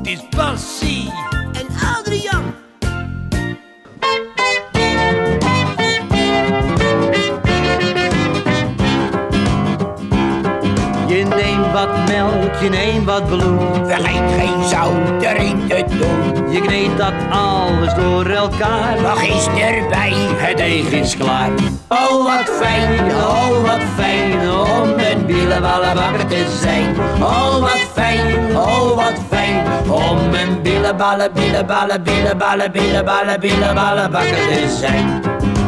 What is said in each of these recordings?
is Bassie en Adriaan. Je neemt wat melk, je neemt wat bloed. Vergeet geen zout erin te doen. Je kneedt dat alles door elkaar. Nog eens erbij, Het deeg is klaar. Oh wat fijn om een bielenballenbakker te zijn. Oh wat fijn om een bielenballenbakker te zijn.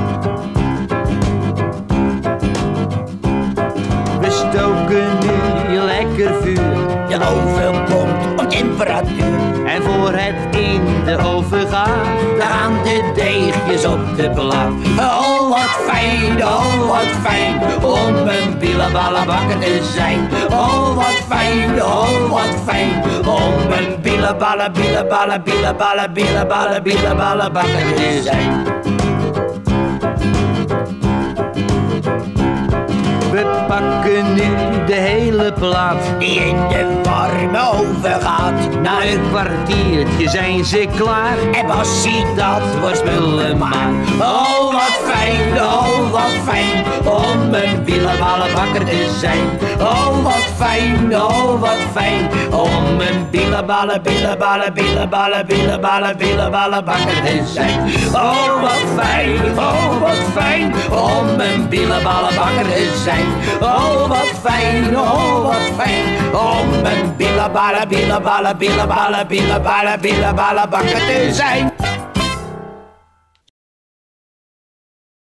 We stoken nu lekker vuur. de oven komt op temperatuur. En voor het in de oven gaat, daar gaan de deegjes op de plaat. Oh wat fijn om een bielenballenbakker te zijn. Oh wat fijn om een bielenballenbakker te zijn. We pakken nu de hele plaat die in de warme oven gaat. Na een kwartiertje zijn ze klaar. En Bassie, Dat wordt spullen maar. oh wat fijn Om een bielenballenbakker te zijn. oh wat fijn Om een bielenballenbakker te zijn. oh wat fijn Om een bielenballenbakker te zijn. oh wat fijn om een bielenballenbakker te zijn.